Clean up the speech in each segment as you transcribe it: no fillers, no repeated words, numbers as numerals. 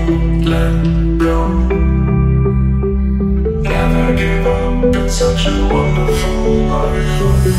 Don't let go. Never give up. It's such a wonderful life.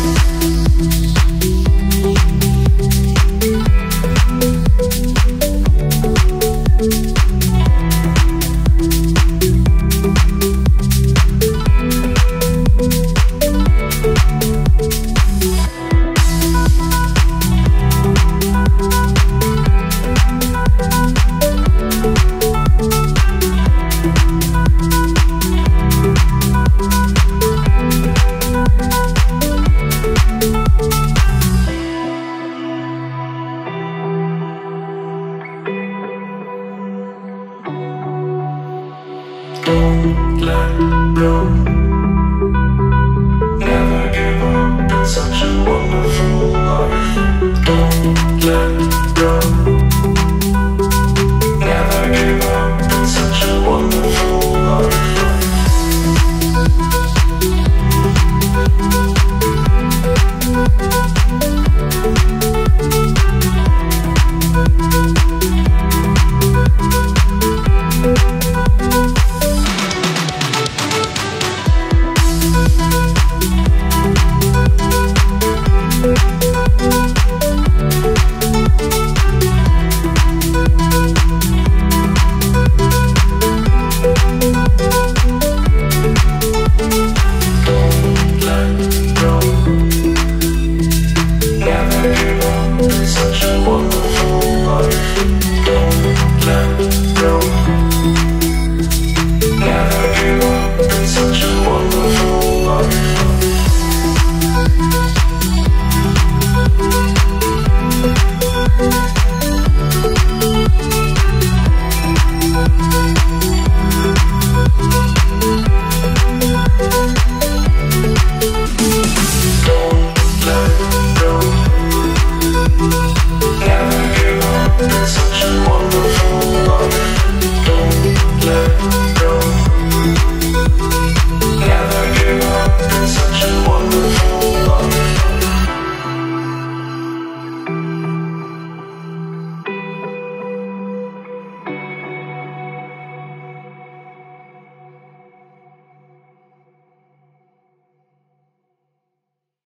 Don't let go. Never give up. It's such a wonderful life. Don't let go. Never give up. It's such a wonderful life. Such a wonderful life.